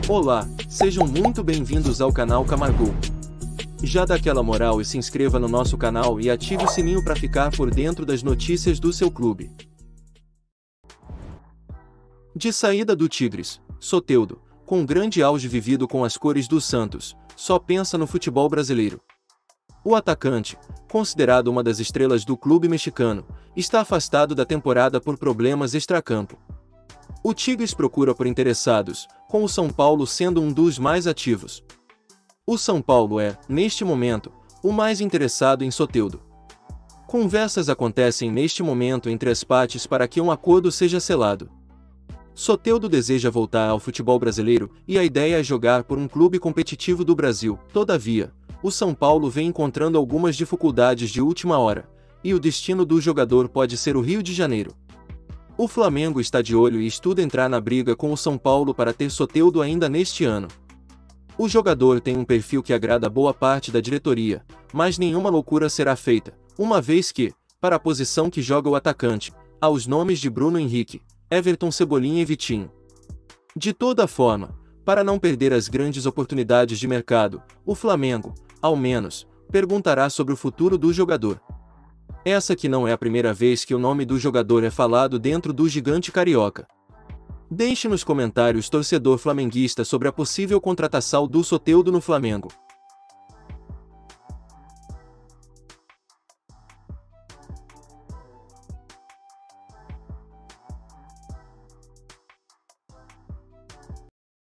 Olá, sejam muito bem-vindos ao canal Camargo. Já dá aquela moral e se inscreva no nosso canal e ative o sininho para ficar por dentro das notícias do seu clube. De saída do Tigres, Soteldo, com grande auge vivido com as cores do Santos, só pensa no futebol brasileiro. O atacante, considerado uma das estrelas do clube mexicano, está afastado da temporada por problemas extracampo. O Tigres procura por interessados, com o São Paulo sendo um dos mais ativos. O São Paulo é, neste momento, o mais interessado em Soteldo. Conversas acontecem neste momento entre as partes para que um acordo seja selado. Soteldo deseja voltar ao futebol brasileiro e a ideia é jogar por um clube competitivo do Brasil. Todavia, o São Paulo vem encontrando algumas dificuldades de última hora, e o destino do jogador pode ser o Rio de Janeiro. O Flamengo está de olho e estuda entrar na briga com o São Paulo para ter Soteldo ainda neste ano. O jogador tem um perfil que agrada boa parte da diretoria, mas nenhuma loucura será feita, uma vez que, para a posição que joga o atacante, há os nomes de Bruno Henrique, Everton Cebolinha e Vitinho. De toda forma, para não perder as grandes oportunidades de mercado, o Flamengo, ao menos, perguntará sobre o futuro do jogador. Essa que não é a primeira vez que o nome do jogador é falado dentro do gigante carioca. Deixe nos comentários torcedor flamenguista sobre a possível contratação do Soteldo no Flamengo.